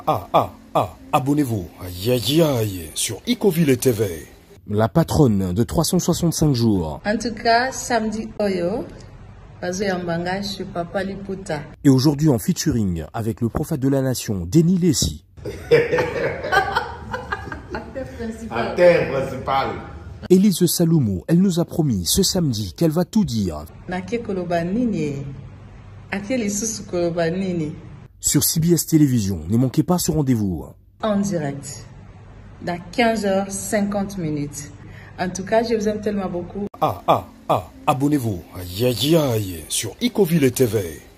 Abonnez-vous, aïe aïe aïe, sur Icoville TV. La patronne de 365 jours. En tout cas, samedi Oyo, Yambanga chez Papa Liputa. Et aujourd'hui en featuring avec le prophète de la nation, Denis Lessi. Acteur principal. Élise Saloumou, elle nous a promis ce samedi qu'elle va tout dire. Sur CBS Télévision, ne manquez pas ce rendez-vous. En direct, dans 15h50. En tout cas, je vous aime tellement beaucoup. Abonnez-vous, aïe aïe aïe, sur Icoville TV.